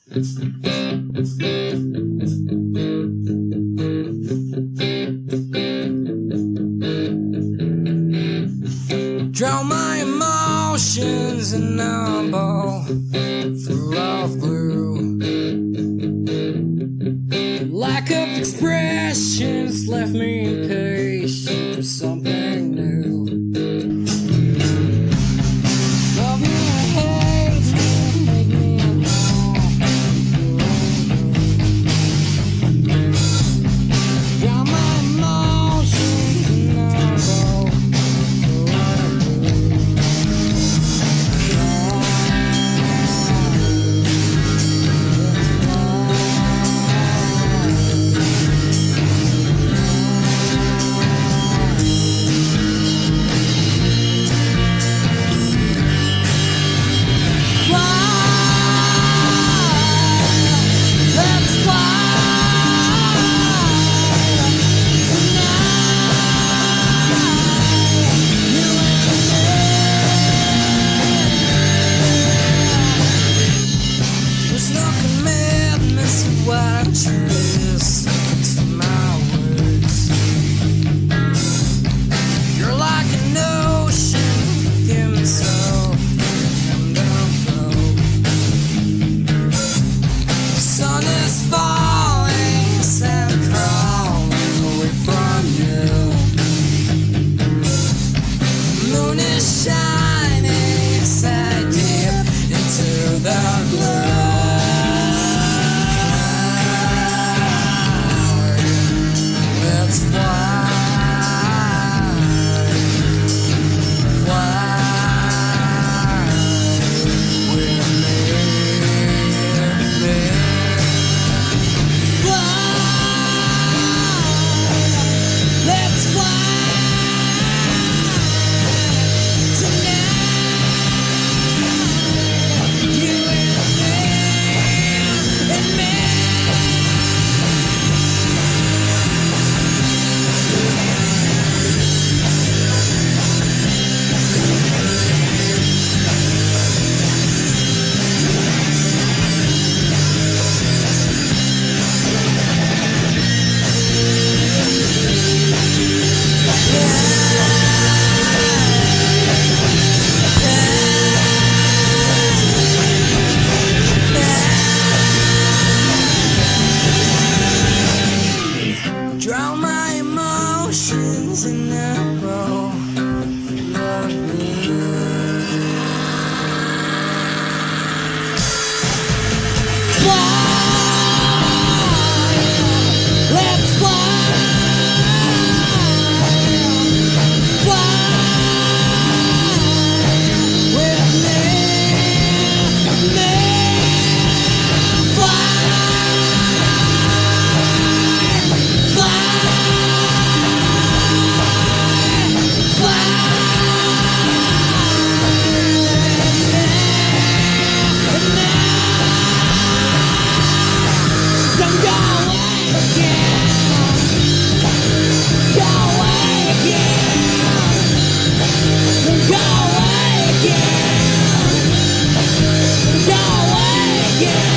Drown my emotions in a ball full of glue. Lack of expressions left me impatient for something new. Love me or hate me, make me drown my emotions in a ball. Drown my emotions in a bowl of blue. Fly, let's fly, fly with me, fly. Go away again.